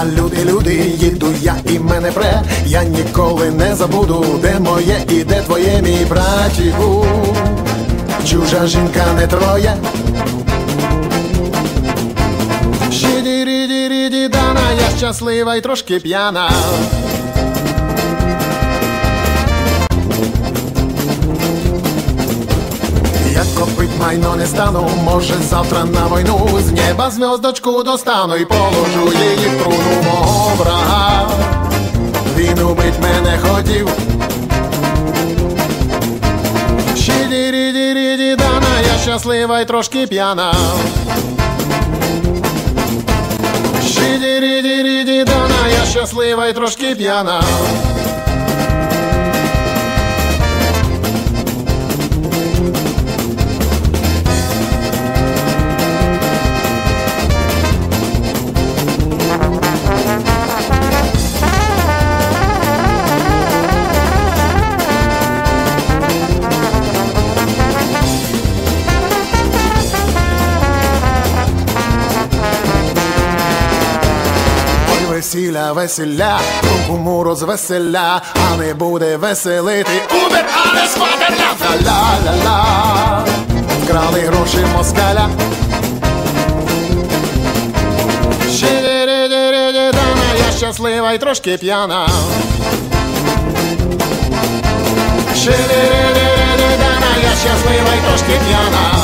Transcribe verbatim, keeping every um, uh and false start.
А люди, люди, їду я і мене пре. Я ніколи не забуду, де моє і де твоє, мій братіку. Чужа жінка не троє. Шиді-ріді-ріді дана, я щаслива й трошки п'яна. Я копить майно не стану, може завтра на війну. З неба зв'язочку достану і положу її в труну мого врага. Він убить мене хотів. Шиді-ріді-ріді дана, я щаслива й трошки п'яна. Шиді-ріді-ріді дана, я щаслива й трошки п'яна. Весілля, веселя, куму розвеселя, а не буде веселити Убер, а не сватерля. Ла-ла-ла, вкрали гроші москаля. Шиді-ріді-ріді дана, я щаслива й трошки п'яна. Шиді-ріді-ріді дана, я щаслива й трошки п'яна.